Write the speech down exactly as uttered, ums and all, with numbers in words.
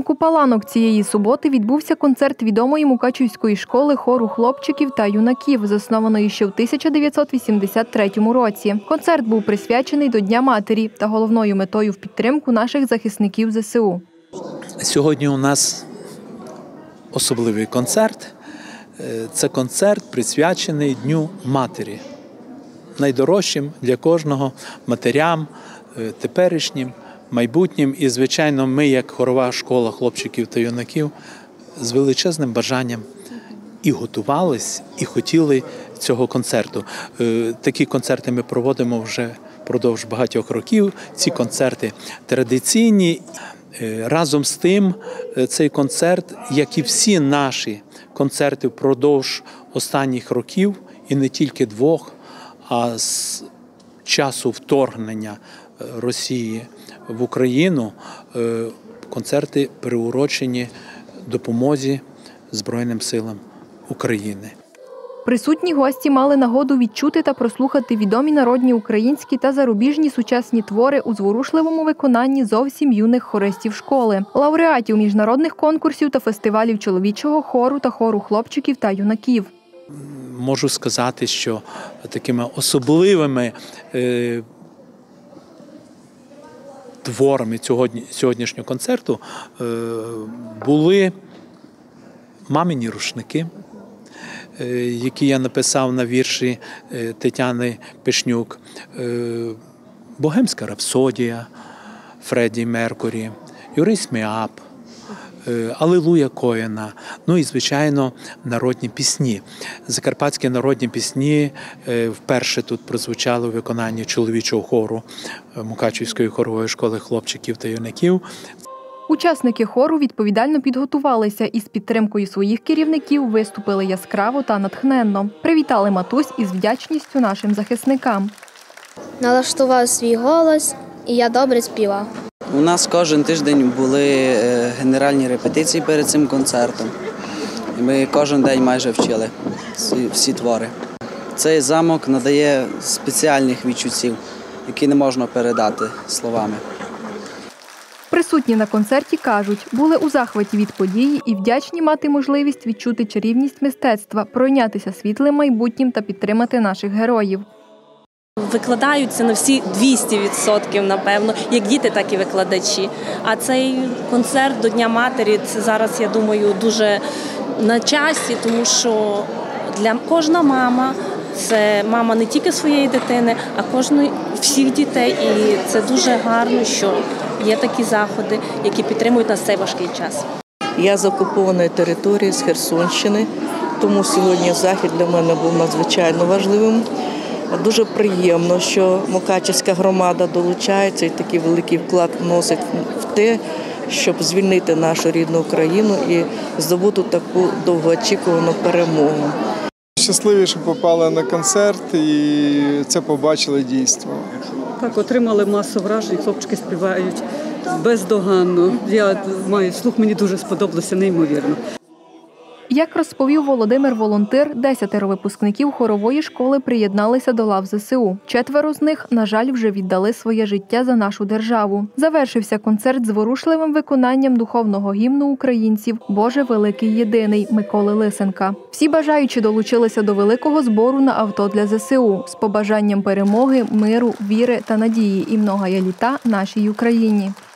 замку Паланок цієї суботи відбувся концерт відомої мукачівської школи хору хлопчиків та юнаків, заснованої ще в тисяча дев'ятсот вісімдесят третьому році. Концерт був присвячений до Дня матері та головною метою в підтримку наших захисників зе се у. Сьогодні у нас особливий концерт. Це концерт, присвячений Дню матері. Найдорожчим для кожного матерям, теперішнім, майбутнім. І, звичайно, ми, як хорова школа хлопчиків та юнаків, з величезним бажанням і готувались, і хотіли цього концерту. Такі концерти ми проводимо вже впродовж багатьох років. Ці концерти традиційні. Разом з тим, цей концерт, як і всі наші концерти впродовж останніх років, і не тільки двох, а з часу вторгнення Росії в Україну, концерти приурочені допомозі Збройним силам України. Присутні гості мали нагоду відчути та прослухати відомі народні українські та зарубіжні сучасні твори у зворушливому виконанні зовсім юних хористів школи, лауреатів міжнародних конкурсів та фестивалів чоловічого хору та хору хлопчиків та юнаків. Можу сказати, що такими особливими е, творами сьогодні, сьогоднішнього концерту е, були «Мамині рушники», які я написав на вірші Тетяни Пишнюк, «Богемська рапсодія» Фредді Меркурі, «Юрись Меап», «Алілуя» Коена, ну і, звичайно, народні пісні. Закарпатські народні пісні вперше тут прозвучали у виконанні чоловічого хору Мукачівської хорової школи хлопчиків та юнаків. Учасники хору відповідально підготувалися і з підтримкою своїх керівників виступили яскраво та натхненно. Привітали матусь із вдячністю нашим захисникам. Налаштував свій голос, і я добре співав. У нас кожен тиждень були генеральні репетиції перед цим концертом. Ми кожен день майже вчили всі твори. Цей замок надає спеціальних відчуттів, які не можна передати словами. Присутні на концерті кажуть, були у захваті від події і вдячні мати можливість відчути чарівність мистецтва, пройнятися світлим майбутнім та підтримати наших героїв. Викладаються на всі двісті відсотків, напевно, як діти, так і викладачі. А цей концерт до Дня матері – це зараз, я думаю, дуже на часі, тому що для кожна мама – це мама не тільки своєї дитини, а кожної, всіх дітей. І це дуже гарно, що є такі заходи, які підтримують нас в цей важкий час. Я з окупованої території, з Херсонщини, тому сьогодні захід для мене був надзвичайно важливим. Дуже приємно, що Мукачівська громада долучається і такий великий вклад вносить в те, щоб звільнити нашу рідну Україну і здобути таку довгоочікувану перемогу. Щасливі, що попали на концерт і це побачили дійство. Так, отримали масу вражень, хлопчики співають бездоганно. Я маю слух, мені дуже сподобалося, неймовірно. Як розповів Володимир Волонтир, десятеро випускників хорової школи приєдналися до лав зе се у. Четверо з них, на жаль, вже віддали своє життя за нашу державу. Завершився концерт зворушливим виконанням духовного гімну українців «Боже великий єдиний» Миколи Лисенка. Всі бажаючі долучилися до великого збору на авто для зе се у з побажанням перемоги, миру, віри та надії і многая літа нашій Україні.